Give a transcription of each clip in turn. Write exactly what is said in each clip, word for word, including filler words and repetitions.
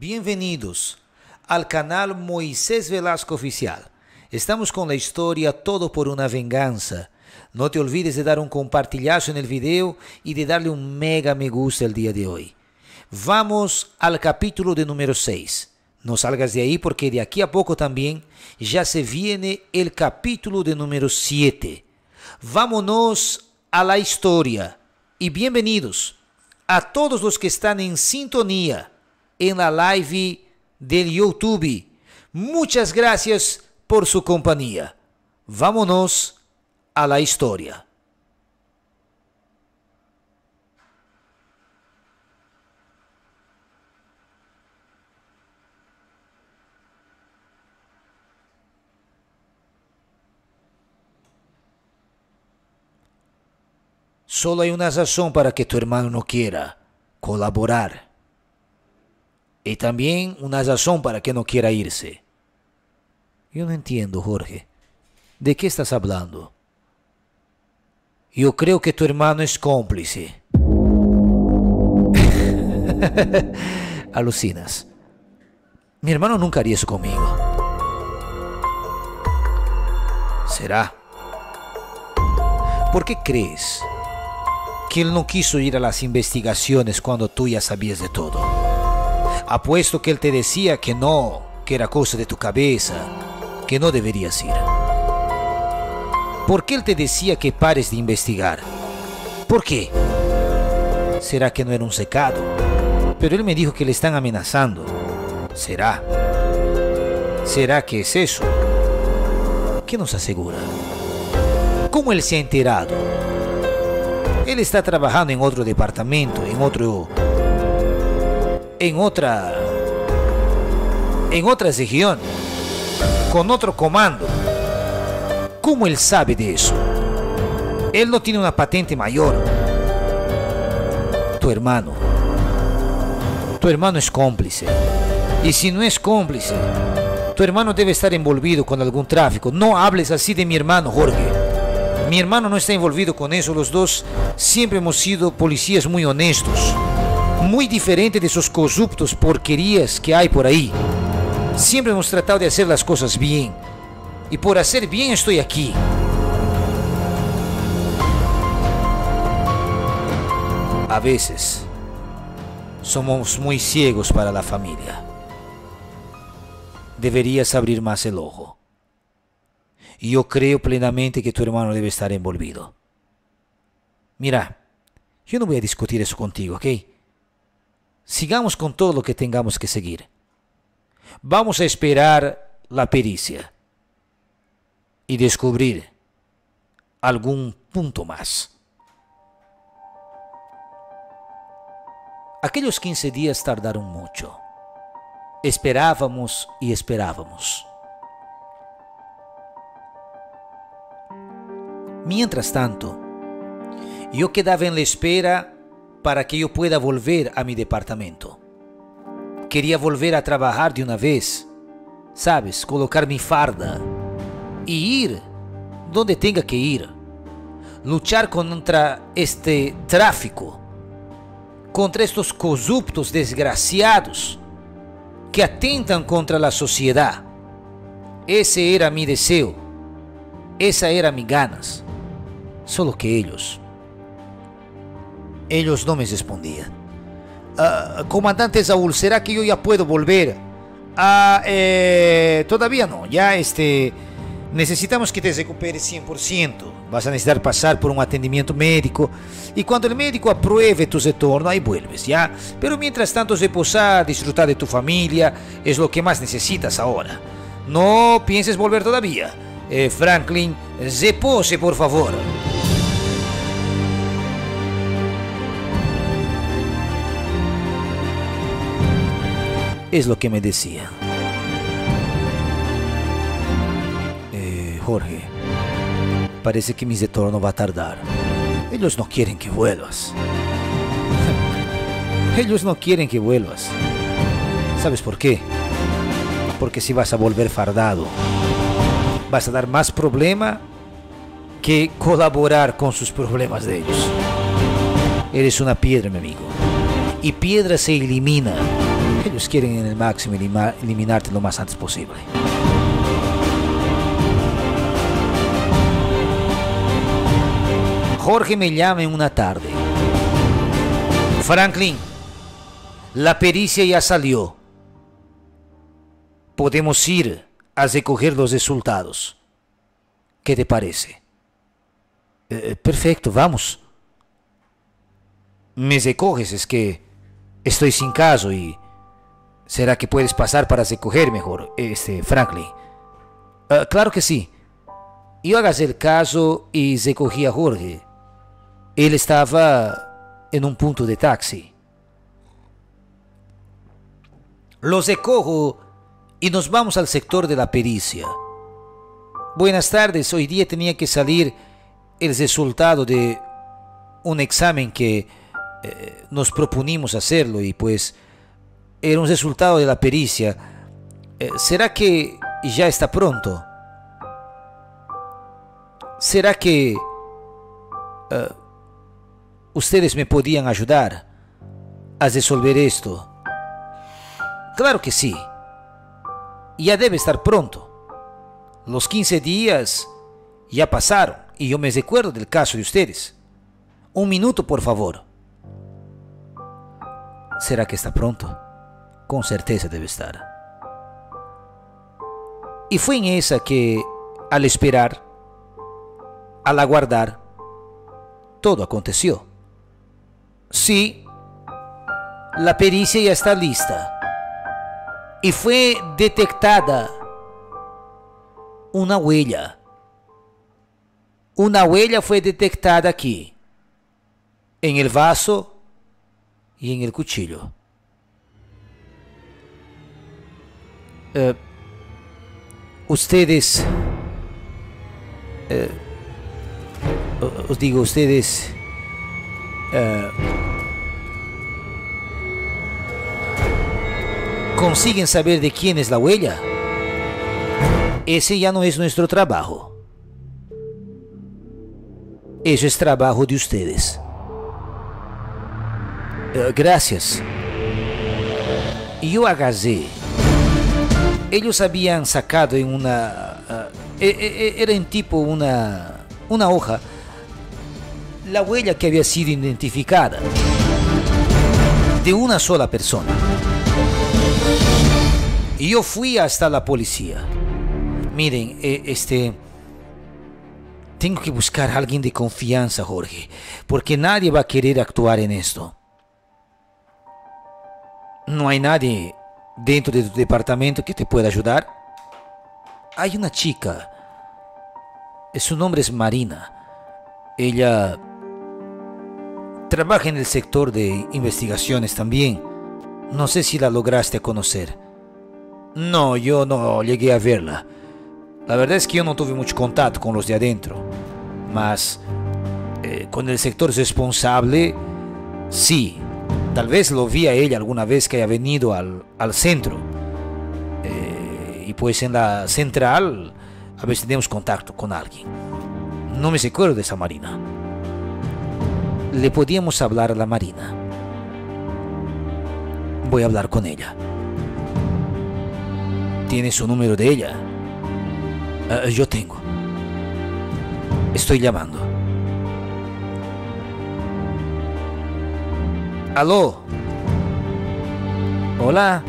Bienvenidos al canal Moisés Velasco Oficial. Estamos con la historia Todo por una Venganza. No te olvides de dar un compartillazo en el video y de darle un mega me gusta el día de hoy. Vamos al capítulo de número seis. No salgas de ahí porque de aquí a poco también ya se viene el capítulo de número siete. Vámonos a la historia y bienvenidos a todos los que están en sintonía en la live del YouTube. Muchas gracias por su compañía. Vámonos a la historia. Solo hay una razón para que tu hermano no quiera colaborar. Y también una razón para que no quiera irse. Yo no entiendo, Jorge. ¿De qué estás hablando? Yo creo que tu hermano es cómplice. Alucinas. Mi hermano nunca haría eso conmigo. ¿Será? ¿Por qué crees que él no quiso ir a las investigaciones cuando tú ya sabías de todo? Apuesto que él te decía que no, que era cosa de tu cabeza, que no deberías ir. ¿Por qué él te decía que pares de investigar? ¿Por qué? ¿Será que no era un secado? Pero él me dijo que le están amenazando. ¿Será? ¿Será que es eso? ¿Qué nos asegura? ¿Cómo él se ha enterado? Él está trabajando en otro departamento, en otro... en otra... en otra región, con otro comando. ¿Cómo él sabe de eso? Él no tiene una patente mayor. Tu hermano. Tu hermano es cómplice. Y si no es cómplice, tu hermano debe estar envolvido con algún tráfico. No hables así de mi hermano, Jorge. Mi hermano no está envolvido con eso. Los dos siempre hemos sido policías muy honestos. Muy diferente de esos corruptos porquerías que hay por ahí. Siempre hemos tratado de hacer las cosas bien. Y por hacer bien estoy aquí. A veces somos muy ciegos para la familia. Deberías abrir más el ojo. Y yo creo plenamente que tu hermano debe estar envolvido. Mira, yo no voy a discutir eso contigo, ¿ok? Sigamos con todo lo que tengamos que seguir. Vamos a esperar la pericia y descubrir algún punto más. Aquellos quince días tardaron mucho. Esperábamos y esperábamos. Mientras tanto, yo quedaba en la espera para que yo pueda volver a mi departamento. Quería volver a trabajar de una vez, ¿sabes? Colocar mi farda y ir donde tenga que ir. Luchar contra este tráfico, contra estos corruptos desgraciados que atentan contra la sociedad. Ese era mi deseo, esa era mis ganas. Solo que ellos... Ellos no me respondían. Uh, comandante Saúl, ¿será que yo ya puedo volver? Uh, eh, todavía no, ya este... necesitamos que te recuperes cien por ciento. Vas a necesitar pasar por un atendimiento médico. Y cuando el médico apruebe tu retorno, ahí vuelves, ¿ya? Pero mientras tanto, reposar, disfrutar de tu familia, es lo que más necesitas ahora. No pienses volver todavía. Eh, Franklin, repose, por favor. Es lo que me decía. Eh, Jorge, parece que mi retorno va a tardar. Ellos no quieren que vuelvas. Ellos no quieren que vuelvas. ¿Sabes por qué? Porque si vas a volver fardado, vas a dar más problema que colaborar con sus problemas de ellos. Eres una piedra, mi amigo. Y piedra se elimina Ellos quieren en el máximo elima- eliminarte lo más antes posible. Jorge me llama en una tarde. Franklin, la pericia ya salió. Podemos ir a recoger los resultados. ¿Qué te parece? Eh, perfecto, vamos. Me recoges, es que estoy sin caso y... ¿Será que puedes pasar para recoger mejor, este, Franklin? Uh, claro que sí. Yo hagas el caso y recogí a Jorge. Él estaba en un punto de taxi. Lo recojo y nos vamos al sector de la pericia. Buenas tardes, hoy día tenía que salir el resultado de un examen que eh, nos propusimos hacerlo y pues era un resultado de la pericia. Eh, ¿Será que ya está pronto? ¿Será que uh, ustedes me podían ayudar a resolver esto? Claro que sí. Ya debe estar pronto. Los quince días ya pasaron y yo me recuerdo del caso de ustedes. Un minuto, por favor. ¿Será que está pronto? Con certeza debe estar. Y fue en esa que, al esperar, al aguardar, todo aconteció. Sí, la pericia ya está lista. Y fue detectada una huella. Una huella fue detectada aquí, en el vaso y en el cuchillo. Uh, ustedes, uh, os digo, ustedes, uh, ¿consiguen saber de quién es la huella? Ese ya no es nuestro trabajo. Eso es trabajo de ustedes. Uh, gracias. Yo agarré. Ellos habían sacado en una... Uh, era en tipo una, una hoja la huella que había sido identificada de una sola persona. Y yo fui hasta la policía. Miren, eh, este... Tengo que buscar a alguien de confianza, Jorge, porque nadie va a querer actuar en esto. No hay nadie dentro de tu departamento que te pueda ayudar. Hay una chica, su nombre es Marina. Ella trabaja en el sector de investigaciones también. No sé si la lograste conocer. No, yo no llegué a verla. La verdad es que yo no tuve mucho contacto con los de adentro. Mas eh, con el sector responsable, sí. Tal vez lo vi a ella alguna vez que haya venido al, al centro. Eh, y pues en la central a veces tenemos contacto con alguien. No me recuerdo de esa Marina. Le podíamos hablar a la Marina. Voy a hablar con ella. ¿Tiene su número de ella? Uh, yo tengo. Estoy llamando. Aló. Hola.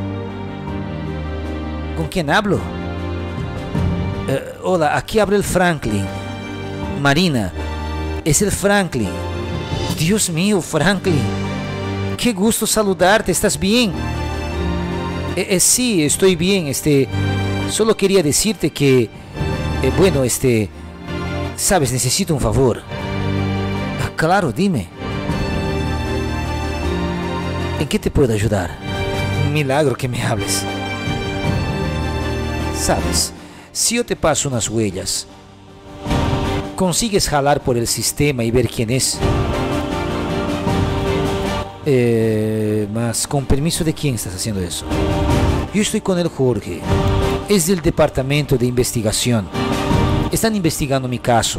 ¿Con quién hablo? Uh, hola, aquí habla el Franklin. Marina, es el Franklin. Dios mío, Franklin. Qué gusto saludarte. ¿Estás bien? Eh, eh, sí, estoy bien. Este, solo quería decirte que, eh, bueno, este, sabes, necesito un favor. Ah, claro, dime. ¿En qué te puedo ayudar? Un milagro que me hables. Sabes, si yo te paso unas huellas, ¿consigues jalar por el sistema y ver quién es? Eh, más, ¿con permiso de quién estás haciendo eso? Yo estoy con el Jorge. Es del departamento de investigación. Están investigando mi caso,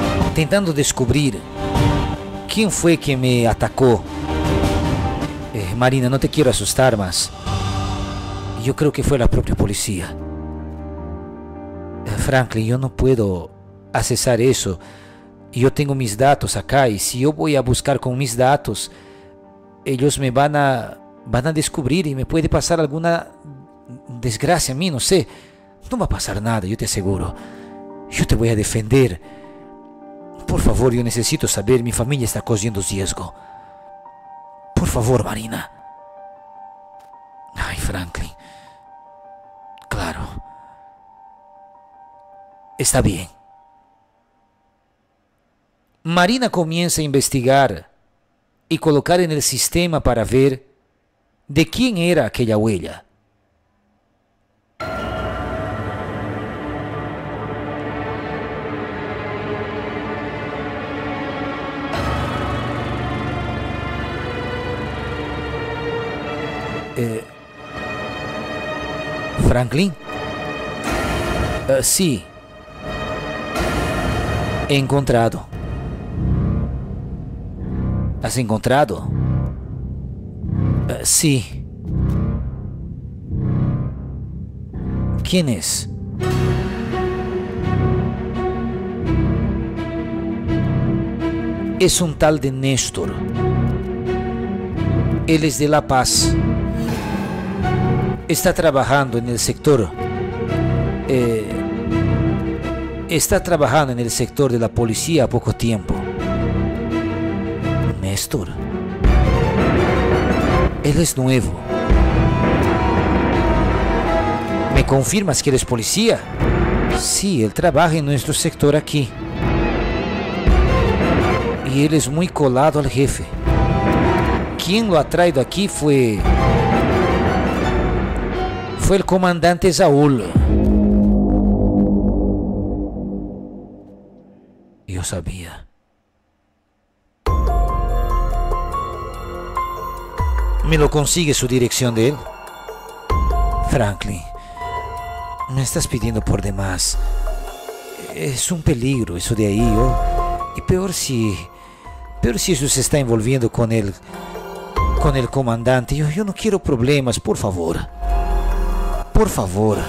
intentando descubrir quién fue que me atacó. Eh, Marina, no te quiero asustar más. Yo creo que fue la propia policía. Franklin, yo no puedo accesar eso. Yo tengo mis datos acá y si yo voy a buscar con mis datos, ellos me van a, van a descubrir y me puede pasar alguna desgracia a mí, no sé. No va a pasar nada, yo te aseguro. Yo te voy a defender. Por favor, yo necesito saber, mi familia está corriendo riesgo. Por favor, Marina. Ay, Franklin. Claro. Está bien. Marina comienza a investigar y colocar en el sistema para ver de quién era aquella huella. Eh, Franklin. Uh, sí. He encontrado. ¿Has encontrado? Uh, sí. ¿Quién es? Es un tal de Néstor. Él es de La Paz. Está trabajando en el sector. Eh, está trabajando en el sector de la policía a poco tiempo. Néstor. Él es nuevo. ¿Me confirmas que eres policía? Sí, él trabaja en nuestro sector aquí. Y él es muy colado al jefe. Quien lo ha traído aquí fue... Fue el comandante Saúl. Yo sabía. ¿Me lo consigue su dirección de él? Franklin, me estás pidiendo por demás. Es un peligro eso de ahí, ¿oh? Y peor si... Peor si eso se está envolviendo con el... Con el comandante. Yo, yo no quiero problemas, por favor. Por favor.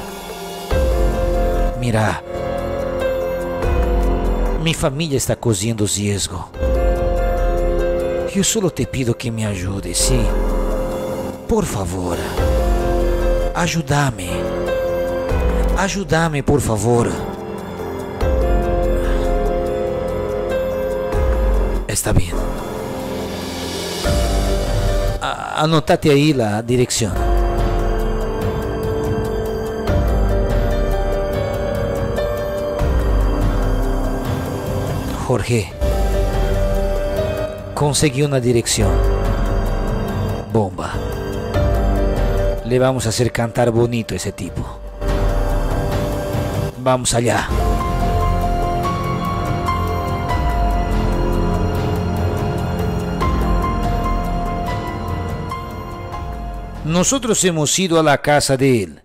Mira. Mi familia está corriendo riesgo. Yo solo te pido que me ayudes, ¿sí? Por favor. Ayúdame. Ayúdame, por favor. Está bien. A- Anótate ahí la dirección. Jorge, conseguí una dirección. Bomba. Le vamos a hacer cantar bonito a ese tipo. Vamos allá. Nosotros hemos ido a la casa de él.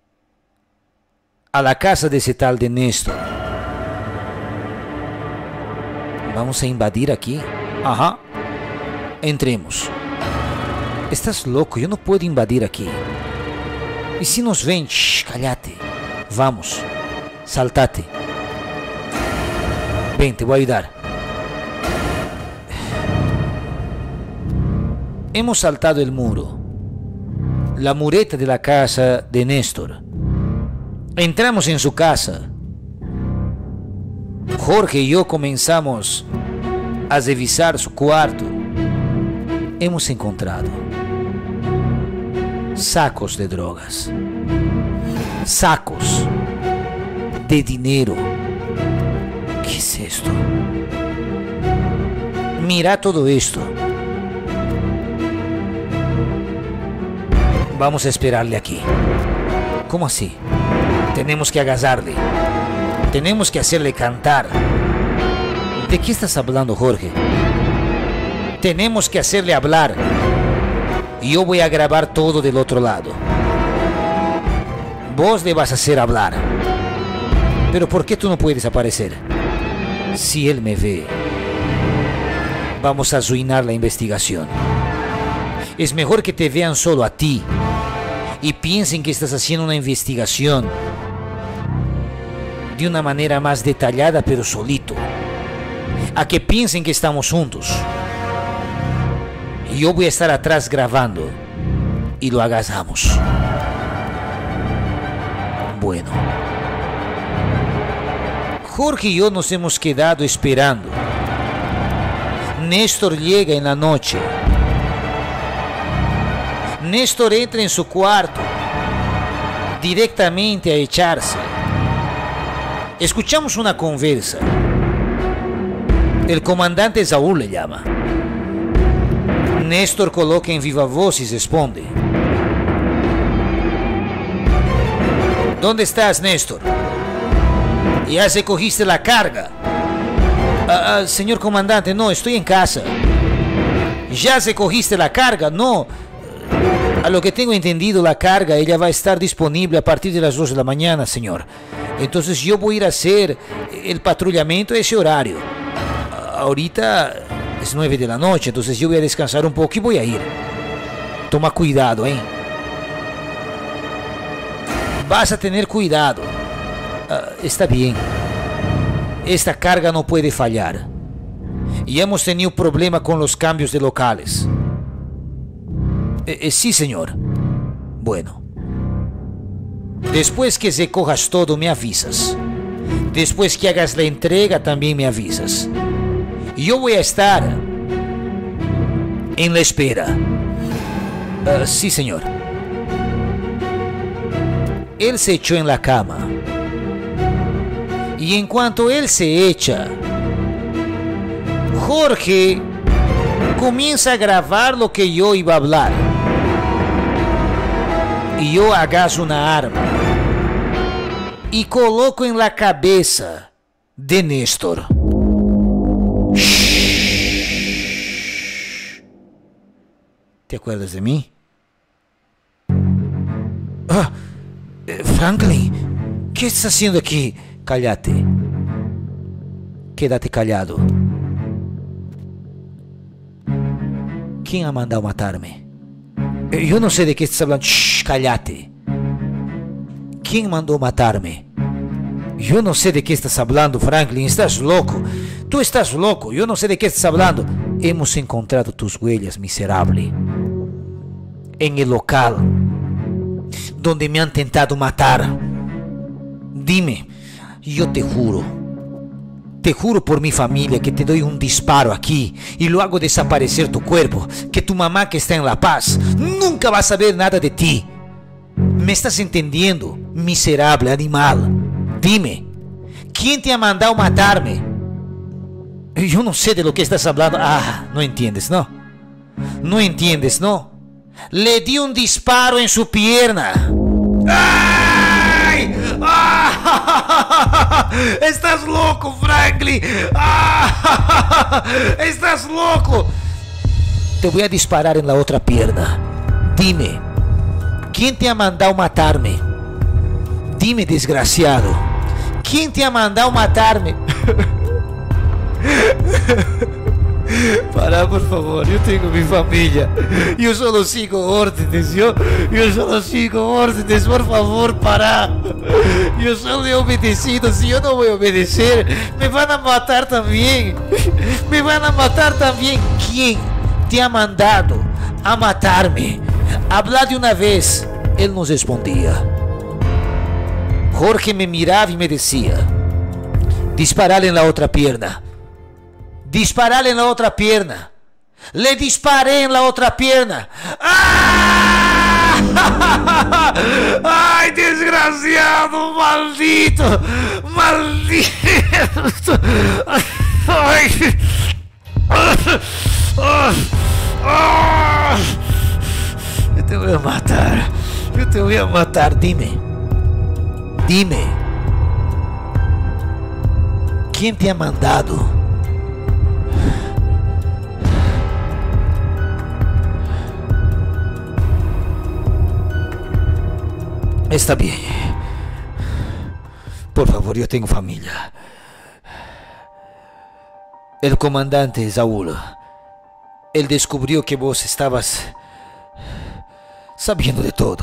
A la casa de ese tal de Néstor. Vamos a invadir aquí. Ajá. Entremos. Estás loco, yo no puedo invadir aquí. Y si nos ven, shh, cállate. Vamos, saltate. Ven, te voy a ayudar. Hemos saltado el muro. La mureta de la casa de Néstor. Entramos en su casa. Jorge y yo comenzamos a revisar su cuarto. Hemos encontrado sacos de drogas, sacos de dinero. ¿Qué es esto? Mira todo esto. Vamos a esperarle aquí. ¿Cómo así? Tenemos que agasarle. Tenemos que hacerle cantar. ¿De qué estás hablando, Jorge? Tenemos que hacerle hablar. Y yo voy a grabar todo del otro lado. Vos le vas a hacer hablar. Pero ¿por qué tú no puedes aparecer? Si él me ve, vamos a arruinar la investigación. Es mejor que te vean solo a ti y piensen que estás haciendo una investigación de una manera más detallada, pero solito, a que piensen que estamos juntos. Y yo voy a estar atrás grabando y lo hagamos. Bueno, Jorge y yo nos hemos quedado esperando. Néstor llega en la noche. Néstor entra en su cuarto directamente a echarse. Escuchamos una conversa. El comandante Saúl le llama. Néstor coloca en viva voz y responde. ¿Dónde estás, Néstor? ¿Ya recogiste la carga? Ah, ah, señor comandante, no, estoy en casa. ¿Ya recogiste la carga? No. A lo que tengo entendido, la carga ella va a estar disponible a partir de las dos de la mañana, señor. Entonces yo voy a ir a hacer el patrullamiento a ese horario. Ahorita es nueve de la noche, entonces yo voy a descansar un poco y voy a ir. Toma cuidado, ¿eh? Vas a tener cuidado. Uh, está bien. Esta carga no puede fallar. Y hemos tenido problema con los cambios de locales. Eh, eh, sí, señor. Bueno. Después que recojas todo, me avisas. Después que hagas la entrega, también me avisas. Yo voy a estar en la espera. Uh, sí, señor. Él se echó en la cama. Y en cuanto él se echa, Jorge comienza a grabar lo que yo iba a hablar. Y yo agacho una arma y coloco en la cabeza de Néstor. ¿Te acuerdas de mí? Ah, eh, Franklin, ¿qué estás haciendo aquí? Cállate. Quédate callado. ¿Quién ha mandado matarme? Eh, yo no sé de qué estás hablando. Shh, cállate. ¿Quién mandó matarme? Yo no sé de qué estás hablando, Franklin. Estás loco. Tú estás loco. Yo no sé de qué estás hablando. Hemos encontrado tus huellas, miserable. En el local donde me han tentado matar. Dime, yo te juro, te juro por mi familia que te doy un disparo aquí y lo hago desaparecer tu cuerpo, que tu mamá que está en La Paz nunca va a saber nada de ti. ¿Me estás entendiendo, miserable animal? Dime, ¿quién te ha mandado matarme? Yo no sé de lo que estás hablando. Ah, no entiendes, ¿no? No entiendes, ¿no? Le di un disparo en su pierna. ¡Ay! ¡Ah! ¡Estás loco, Franklin! ¡Ah! ¡Estás loco! Te voy a disparar en la otra pierna. Dime, ¿quién te ha mandado matarme? Dime, desgraciado, ¿quién te ha mandado matarme? Para, por favor, yo tengo mi familia. Yo solo sigo órdenes. Yo, yo solo sigo órdenes. Por favor, para. Yo solo he obedecido. Si yo no voy a obedecer, me van a matar también. Me van a matar también. ¿Quién te ha mandado a matarme? Habla de una vez. Él no respondía. Jorge me miraba y me decía: disparale en la otra pierna. Disparale en la otra pierna. Le disparé en la otra pierna. ¡Ah! ¡Ay, desgraciado! ¡Maldito! ¡Maldito! ¡Ay! Yo te voy a matar. Yo te voy a matar. Dime. Dime. ¿Quién te ha mandado? Está bien. Por favor, yo tengo familia. El comandante Saúl, él descubrió que vos estabas sabiendo de todo.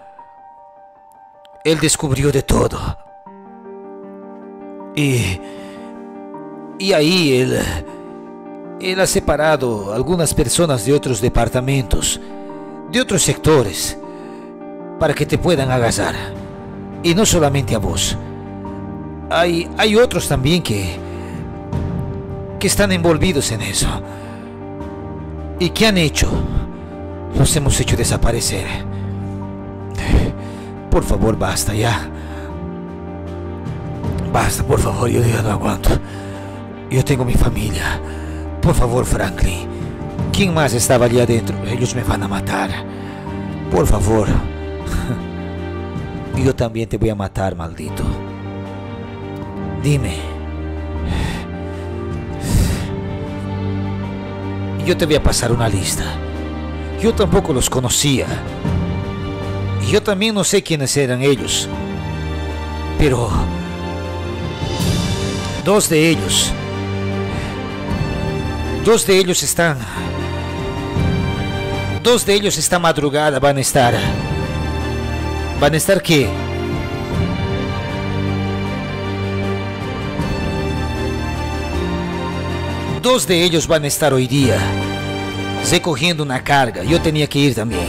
Él descubrió de todo. Y, y ahí él, él ha separado a algunas personas de otros departamentos, de otros sectores, para que te puedan agasar. Y no solamente a vos. Hay, hay otros también que, que están envolvidos en eso. ¿Y qué han hecho? Los hemos hecho desaparecer. Por favor, basta ya. Basta, por favor, yo ya no aguanto. Yo tengo mi familia. Por favor, Franklin. ¿Quién más estaba allí adentro? Ellos me van a matar. Por favor. Yo también te voy a matar, maldito. Dime. Yo te voy a pasar una lista. Yo tampoco los conocía. Y yo también no sé quiénes eran ellos. Pero dos de ellos, dos de ellos están, dos de ellos esta madrugada van a estar, van a estar ¿qué? Dos de ellos van a estar hoy día recogiendo una carga. Yo tenía que ir también.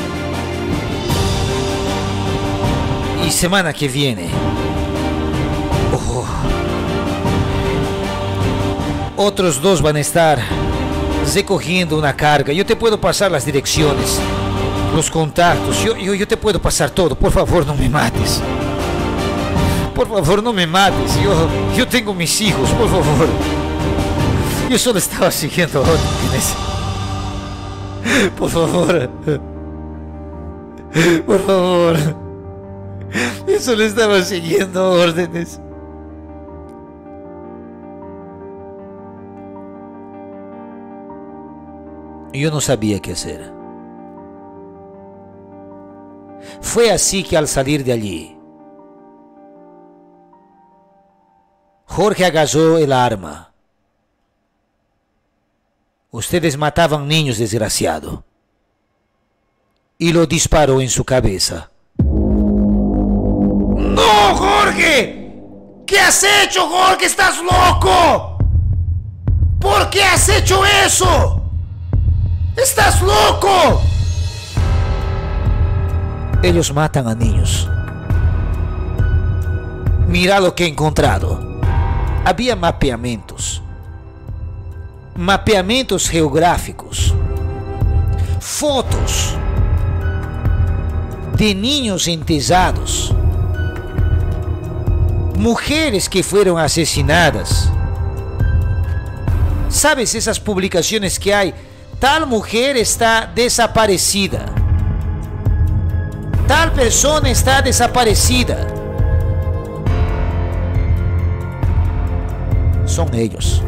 Y semana que viene, oh, otros dos van a estar recogiendo una carga. Yo te puedo pasar las direcciones, los contactos. Yo, yo, yo te puedo pasar todo. Por favor, no me mates. Por favor, no me mates. Yo, yo tengo mis hijos, por favor. Yo solo estaba siguiendo órdenes. Por favor. Por favor. Yo solo estaba siguiendo órdenes. Yo no sabía qué hacer. Fue así que al salir de allí, Jorge agarró el arma. Ustedes mataban niños, desgraciado. Y lo disparó en su cabeza. ¡No, Jorge! ¿Qué has hecho, Jorge? ¡Estás loco! ¿Por qué has hecho eso? ¡Estás loco! Ellos matan a niños. Mira lo que he encontrado. Había mapeamientos. Mapeamentos geográficos, fotos de niños enterrados, mujeres que fueron asesinadas. ¿Sabes esas publicaciones que hay? Tal mujer está desaparecida. Tal persona está desaparecida. Son ellos.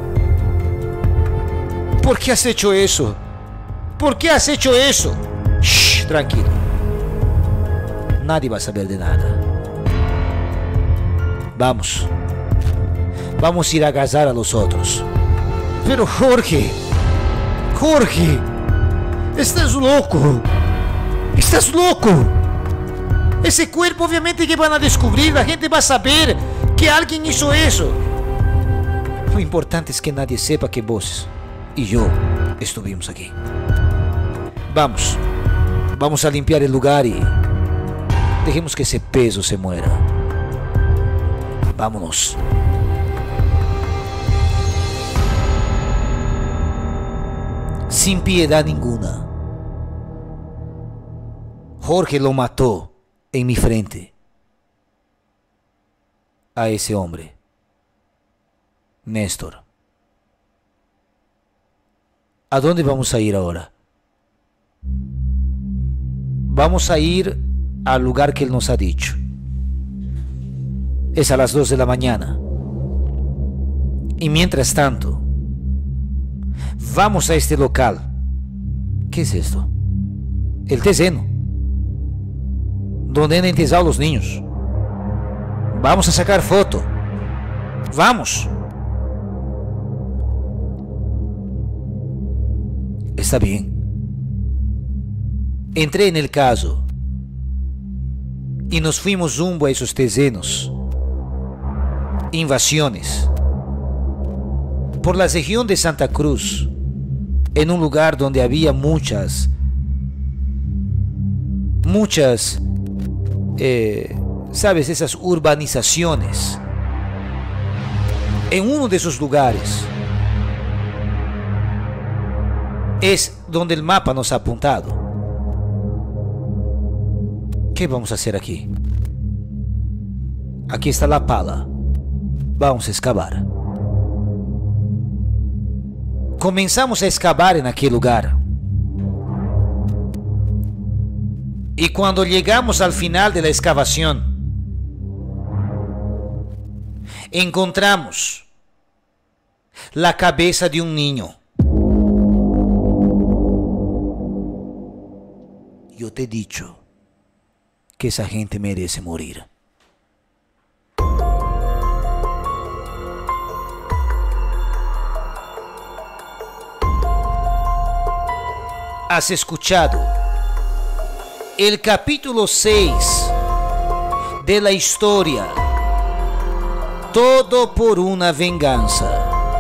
¿Por qué has hecho eso? ¿Por qué has hecho eso? Shh, tranquilo. Nadie va a saber de nada. Vamos. Vamos a ir a agazar a los otros. Pero Jorge, Jorge, estás loco. Estás loco. Ese cuerpo obviamente que van a descubrir, la gente va a saber que alguien hizo eso. Lo importante es que nadie sepa que vos y yo estuvimos aquí. Vamos, vamos a limpiar el lugar y dejemos que ese peso se muera. Vámonos. Sin piedad ninguna, Jorge lo mató en mi frente a ese hombre, Néstor. ¿A dónde vamos a ir ahora? Vamos a ir al lugar que él nos ha dicho. Es a las dos de la mañana. Y mientras tanto, vamos a este local. ¿Qué es esto? El terreno donde han enterrado los niños. Vamos a sacar foto. Vamos. Está bien. Entré en el caso y nos fuimos rumbo a esos terrenos. Invasiones. Por la región de Santa Cruz, en un lugar donde había muchas, muchas, eh, ¿sabes? Esas urbanizaciones. En uno de esos lugares es donde el mapa nos ha apuntado. ¿Qué vamos a hacer aquí? Aquí está la pala. Vamos a excavar. Comenzamos a excavar en aquel lugar. Y cuando llegamos al final de la excavación, encontramos la cabeza de un niño. Yo te he dicho que esa gente merece morir. Has escuchado el capítulo seis de la historia Todo por una venganza.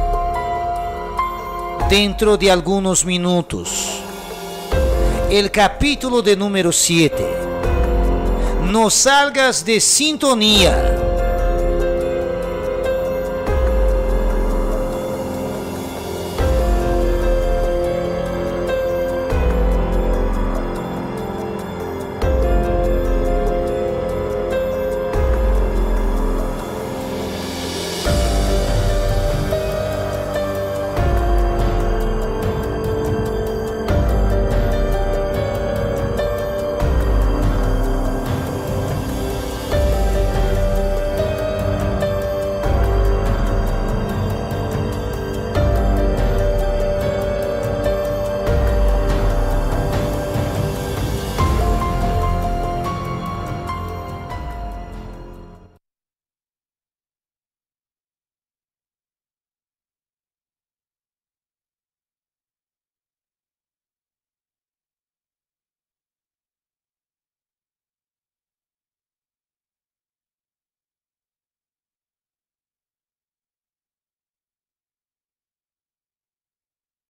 Dentro de algunos minutos, el capítulo de número siete. No salgas de sintonía.